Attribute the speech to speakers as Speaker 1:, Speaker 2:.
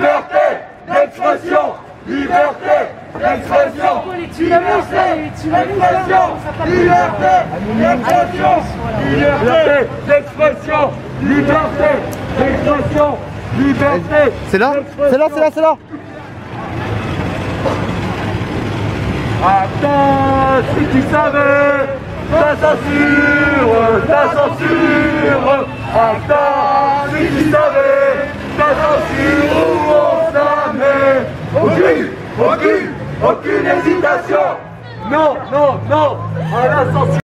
Speaker 1: liberté d'expression, liberté d'expression, liberté d'expression, liberté d'expression, liberté d'expression, liberté d'expression, liberté.
Speaker 2: C'est là? C'est là, c'est là, c'est là.
Speaker 1: Attends, si tu savais, ta censure, attends, si tu savais, ta censure où on s'amène, aucune hésitation, non, à la censure.